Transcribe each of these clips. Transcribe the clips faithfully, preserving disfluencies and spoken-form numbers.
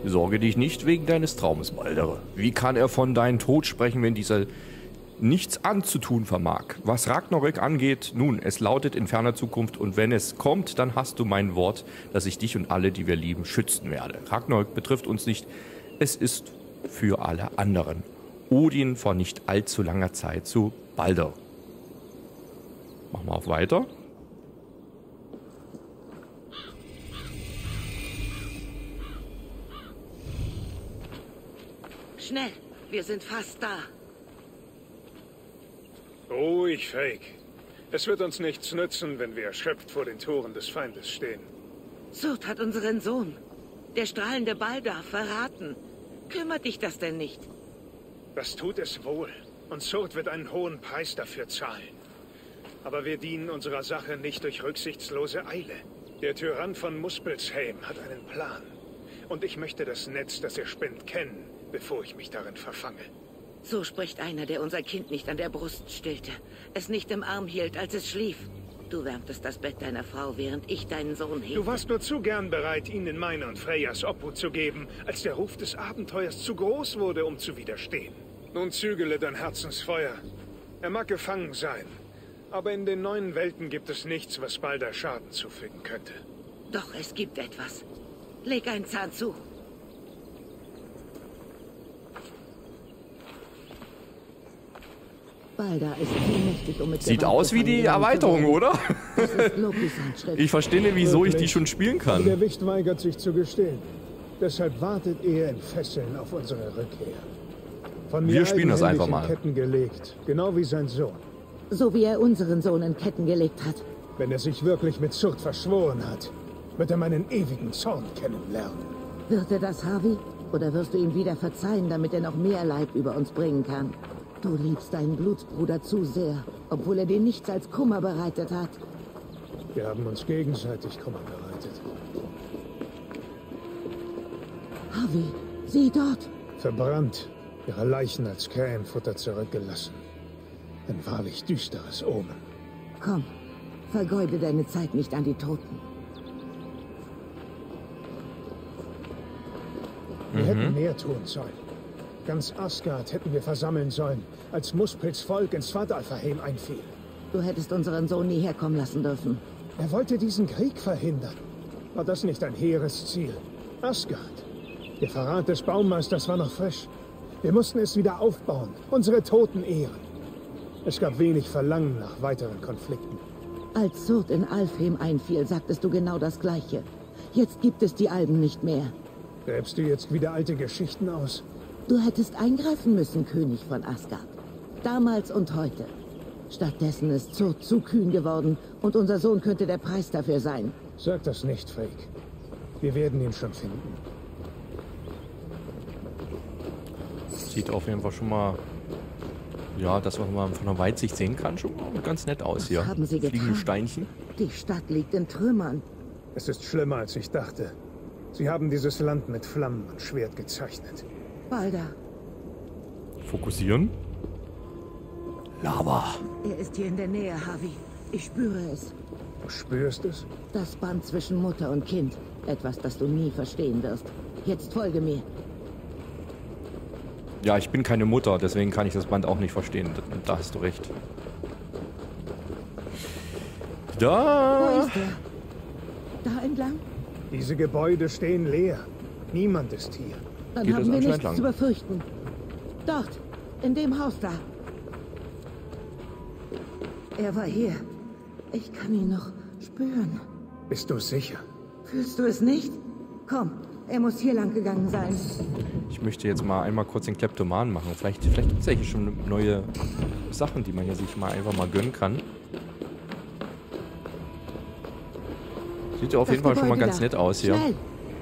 Sorge dich nicht wegen deines Traumes, Balder. Wie kann er von deinem Tod sprechen, wenn dieser nichts anzutun vermag? Was Ragnarök angeht, nun, es lautet in ferner Zukunft und wenn es kommt, dann hast du mein Wort, dass ich dich und alle, die wir lieben, schützen werde. Ragnarök betrifft uns nicht, es ist für alle anderen. Odin vor nicht allzu langer Zeit zu Balder. Machen wir auf weiter. Schnell, wir sind fast da. Ruhig, Fake. Es wird uns nichts nützen, wenn wir erschöpft vor den Toren des Feindes stehen. Surt hat unseren Sohn, der strahlende Balder, verraten. Kümmert dich das denn nicht? Das tut es wohl. Und Surt wird einen hohen Preis dafür zahlen. Aber wir dienen unserer Sache nicht durch rücksichtslose Eile. Der Tyrann von Muspelheim hat einen Plan. Und ich möchte das Netz, das er spinnt, kennen, bevor ich mich darin verfange. So spricht einer, der unser Kind nicht an der Brust stillte, es nicht im Arm hielt, als es schlief. Du wärmtest das Bett deiner Frau, während ich deinen Sohn hielt. Du warst nur zu gern bereit, ihn in meine und Freyas Obhut zu geben, als der Ruf des Abenteuers zu groß wurde, um zu widerstehen. Nun zügele dein Herzensfeuer. Er mag gefangen sein, aber in den neuen Welten gibt es nichts, was Balder Schaden zufügen könnte. Doch, es gibt etwas. Leg einen Zahn zu. Balder ist zu mächtig, um mit Sieht aus wie die Erweiterung, oder? Das ist Lokis Handschrift. Ich verstehe nicht, wieso ich die schon spielen kann. Der Wicht weigert sich zu gestehen. Deshalb wartet er in Fesseln auf unsere Rückkehr. Von Wir spielen das einfach in mal. Ketten gelegt, genau wie sein Sohn. So wie er unseren Sohn in Ketten gelegt hat. Wenn er sich wirklich mit Surt verschworen hat, wird er meinen ewigen Zorn kennenlernen. Wird er das, Harvey? Oder wirst du ihm wieder verzeihen, damit er noch mehr Leid über uns bringen kann? Du liebst deinen Blutsbruder zu sehr, obwohl er dir nichts als Kummer bereitet hat. Wir haben uns gegenseitig Kummer bereitet. Harvey, sieh dort. Verbrannt, ihre Leichen als Krähenfutter zurückgelassen. Ein wahrlich düsteres Omen. Komm, vergeude deine Zeit nicht an die Toten. Wir Mhm. hätten mehr tun sollen. Ganz Asgard hätten wir versammeln sollen, als Muspels Volk ins Svartalfheim einfiel. Du hättest unseren Sohn nie herkommen lassen dürfen. Er wollte diesen Krieg verhindern. War das nicht ein hehres Ziel? Asgard. Der Verrat des Baumeisters war noch frisch. Wir mussten es wieder aufbauen, unsere Toten ehren. Es gab wenig Verlangen nach weiteren Konflikten. Als Surt in Alfheim einfiel, sagtest du genau das Gleiche. Jetzt gibt es die Alben nicht mehr. Gräbst du jetzt wieder alte Geschichten aus? Du hättest eingreifen müssen, König von Asgard. Damals und heute. Stattdessen ist Surt zu kühn geworden und unser Sohn könnte der Preis dafür sein. Sag das nicht, Fake. Wir werden ihn schon finden. Sieht auf jeden Fall schon mal, ja, das, was man von der Weitsicht sehen kann, schon mal ganz nett aus Was hier. haben sie getan? Fliegende Steinchen. Die Stadt liegt in Trümmern. Es ist schlimmer, als ich dachte. Sie haben dieses Land mit Flammen und Schwert gezeichnet. Balder, Fokussieren. Lava. er ist hier in der Nähe, Harvey. Ich spüre es. Du spürst es? Das Band zwischen Mutter und Kind. Etwas, das du nie verstehen wirst. Jetzt folge mir. Ja, ich bin keine Mutter, deswegen kann ich das Band auch nicht verstehen. Da, da hast du recht. Wo Da. ist er? Da entlang? Diese Gebäude stehen leer. Niemand ist hier. Dann Geht haben es wir anscheinend nichts lang. zu befürchten. Dort, in dem Haus da. Er war hier. Ich kann ihn noch spüren. Bist du sicher? Fühlst du es nicht? Komm, er muss hier lang gegangen sein. Ich möchte jetzt mal einmal kurz den Kleptoman machen. Vielleicht, vielleicht gibt es ja hier schon neue Sachen, die man hier sich mal einfach mal gönnen kann. Sieht ja auf Das jeden Fall schon mal Gebäude ganz da. nett aus hier. Schnell!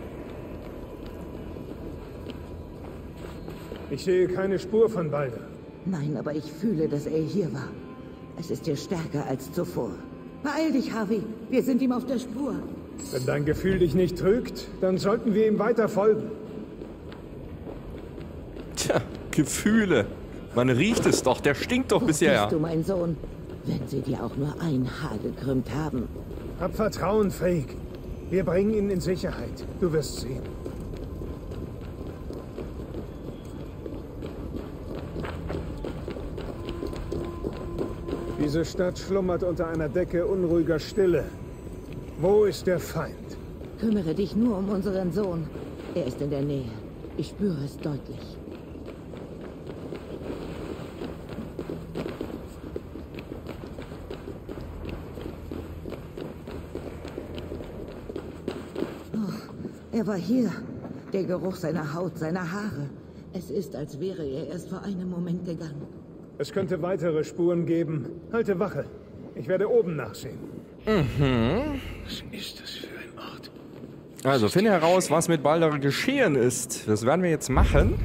Ich sehe keine Spur von Balder. Nein, aber ich fühle, dass er hier war. Es ist hier stärker als zuvor. Beeil dich, Harvey. Wir sind ihm auf der Spur. Wenn dein Gefühl dich nicht trügt, dann sollten wir ihm weiter folgen. Tja, Gefühle. Man riecht es doch, der stinkt doch Wo bisher. bist du, mein Sohn? Wenn sie dir auch nur ein Haar gekrümmt haben. Hab Vertrauen, Fake. Wir bringen ihn in Sicherheit. Du wirst sehen. Diese Stadt schlummert unter einer Decke unruhiger Stille. Wo ist der Feind? Kümmere dich nur um unseren Sohn. Er ist in der Nähe. Ich spüre es deutlich. Oh, er war hier. Der Geruch seiner Haut, seiner Haare. Es ist, als wäre er erst vor einem Moment gegangen. Es könnte weitere Spuren geben. Halte Wache. Ich werde oben nachsehen. Mhm. Was ist das für ein Ort? Also, finde heraus, was mit Balder geschehen ist. Das werden wir jetzt machen.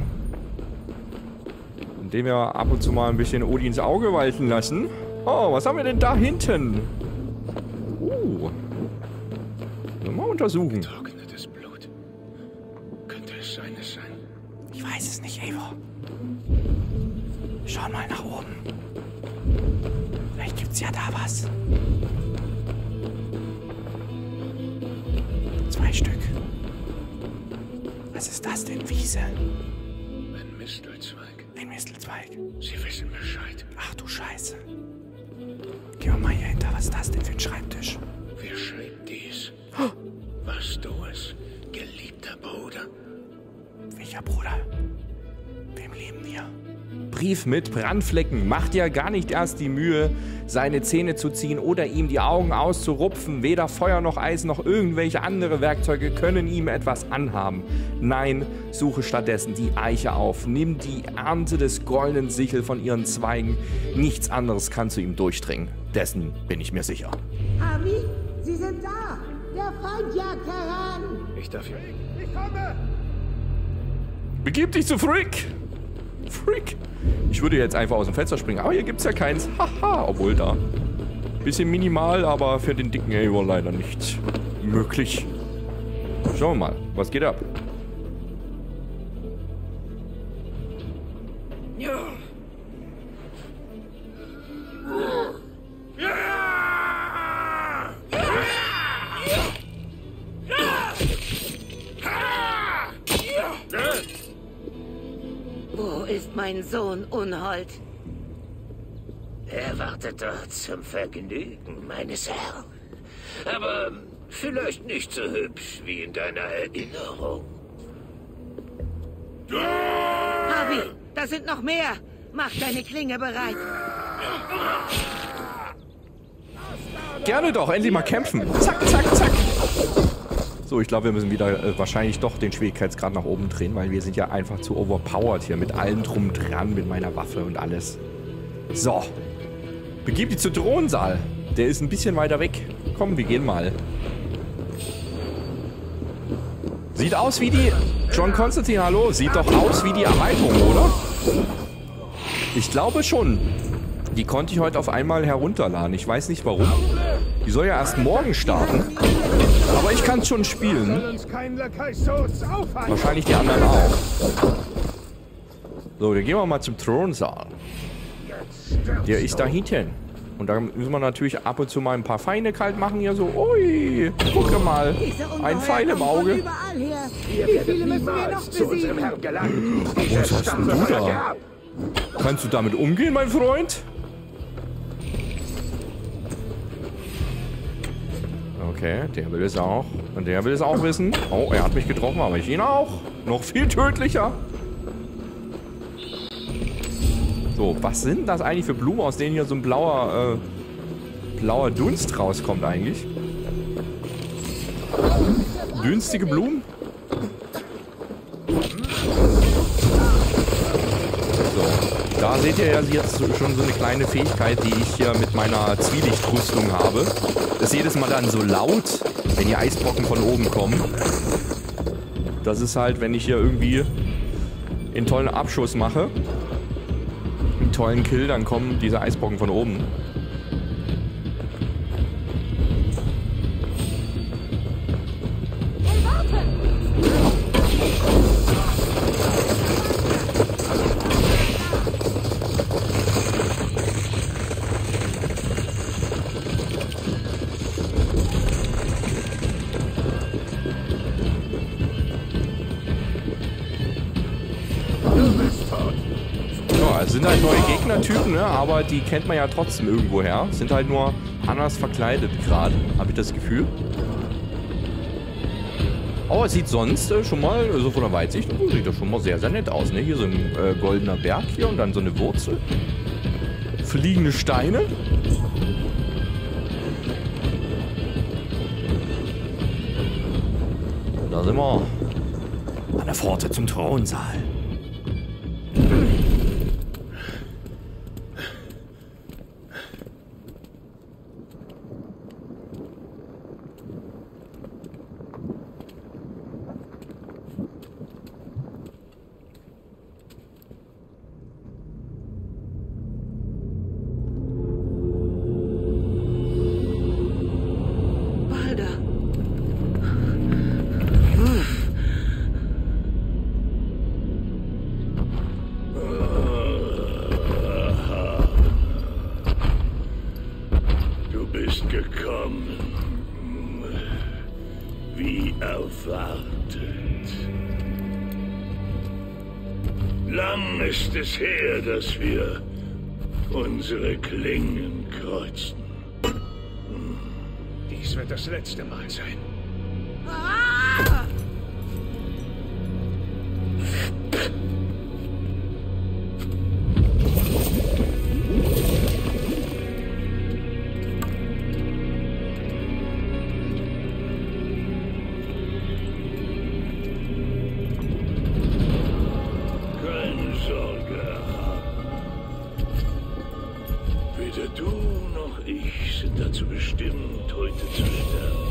Indem wir ab und zu mal ein bisschen Odins Auge walten lassen. Oh, was haben wir denn da hinten? Uh. Mal untersuchen. Getrocknetes Blut. Könnte es seines sein? Ich weiß es nicht, Eivor. Schau mal nach oben. Vielleicht gibt's ja da was. Zwei Stück. Was ist das denn, Wiese? Ein Mistelzweig. Ein Mistelzweig. Sie wissen Bescheid. Ach du Scheiße. Gehen wir mal hier hinter. Was ist das denn für ein Schreibtisch? Wer schrieb dies? Warst du es, geliebter Bruder? Welcher Bruder? Wem leben wir? Brief mit Brandflecken. Macht ja gar nicht erst die Mühe, seine Zähne zu ziehen oder ihm die Augen auszurupfen. Weder Feuer noch Eisen noch irgendwelche andere Werkzeuge können ihm etwas anhaben. Nein, suche stattdessen die Eiche auf. Nimm die Ernte des goldenen Sichel von ihren Zweigen. Nichts anderes kann zu ihm durchdringen. Dessen bin ich mir sicher. Abi, Sie sind da! Der Feind jagt heran! Ich darf hier liegen. Ich komme! Begib dich zu Frick! Frick! Ich würde jetzt einfach aus dem Fenster springen, aber hier gibt's ja keins. Haha, obwohl da. Bisschen minimal, aber für den dicken Eivor leider nicht möglich. Schauen wir mal, was geht ab? Wo ist mein Sohn Unhold? Er wartet dort zum Vergnügen meines Herrn. Aber vielleicht nicht so hübsch wie in deiner Erinnerung. Abi, da sind noch mehr! Mach deine Klinge bereit! Gerne doch, endlich mal kämpfen. Zack, zack, zack. So, ich glaube, wir müssen wieder äh, wahrscheinlich doch den Schwierigkeitsgrad nach oben drehen, weil wir sind ja einfach zu overpowered hier mit allem drum dran, mit meiner Waffe und alles. So. Begib dich zum Thronsaal. Der ist ein bisschen weiter weg. Komm, wir gehen mal. Sieht aus wie die... John Constantine, hallo. Sieht doch aus wie die Erweiterung, oder? Ich glaube schon. Die konnte ich heute auf einmal herunterladen. Ich weiß nicht warum. Die soll ja erst morgen starten. Aber ich kann es schon spielen. Wahrscheinlich die anderen auch. So, dann gehen wir mal zum Thronsaal. Der ist da hinten. Und da müssen wir natürlich ab und zu mal ein paar Feinde kalt machen. Hier so, ui, gucke mal. Ein Pfeil im Auge. Wie viele müssen wir noch besiegen? Was hast denn du da? Kannst du damit umgehen, mein Freund? Okay, der will es auch. Und der will es auch wissen. Oh, er hat mich getroffen, aber ich ihn auch. Noch viel tödlicher. So, was sind das eigentlich für Blumen, aus denen hier so ein blauer, äh, blauer Dunst rauskommt eigentlich? Dünstige Blumen? So, da seht ihr ja jetzt schon so eine kleine Fähigkeit, die ich hier mit meiner Zwielichtrüstung habe. Das ist jedes Mal dann so laut, wenn die Eisbrocken von oben kommen. Das ist halt, wenn ich hier irgendwie einen tollen Abschuss mache, einen tollen Kill, dann kommen diese Eisbrocken von oben. das sind halt neue Gegnertypen, ne? Aber die kennt man ja trotzdem irgendwoher. Sind halt nur anders verkleidet gerade, habe ich das Gefühl. Aber es sieht sonst äh, schon mal, so von der Weitsicht, sieht das schon mal sehr, sehr nett aus, ne? Hier so ein äh, goldener Berg hier und dann so eine Wurzel. Fliegende Steine. Da sind wir an der Pforte zum Thronsaal. Wie erwartet. Lang ist es her, dass wir unsere Klingen kreuzten. Dies wird das letzte Mal sein. Ah! Weder du noch ich sind dazu bestimmt, heute zu sterben.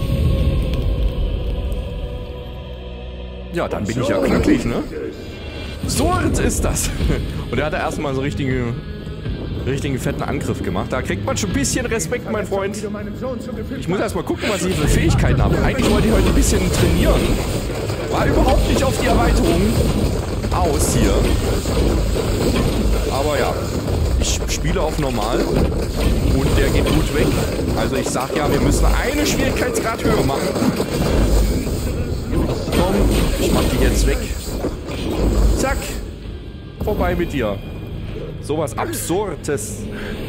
Ja, dann bin ich ja glücklich, ne? Sword ist das! Und er hat erstmal so richtigen, richtigen fetten Angriff gemacht. Da kriegt man schon ein bisschen Respekt, mein Freund. Ich muss erstmal gucken, was ich für Fähigkeiten habe. Eigentlich wollte ich heute ein bisschen trainieren. War überhaupt nicht auf die Erweiterung aus hier. Aber ja. Ich spiele auf normal und der geht gut weg. Also ich sag ja, wir müssen eine Schwierigkeitsgrad höher machen. Komm, ich mach die jetzt weg. Zack. Vorbei mit dir. Sowas Absurdes.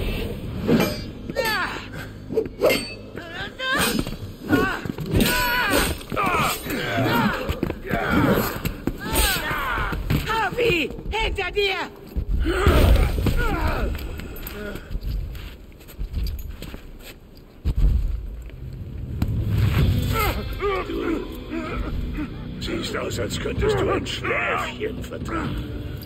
Harvey, hinter dir! Du siehst aus, als könntest du ein Schläfchen vertragen.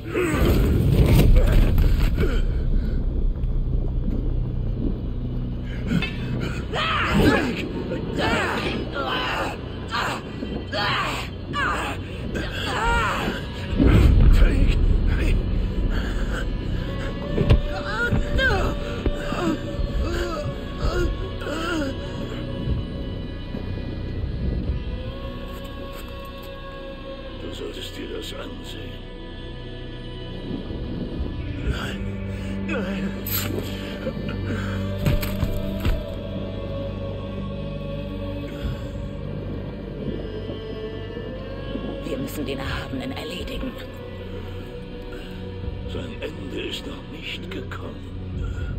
Du solltest dir das ansehen. Nein, nein. Wir müssen den Erhabenen erledigen. Sein Ende ist noch nicht gekommen.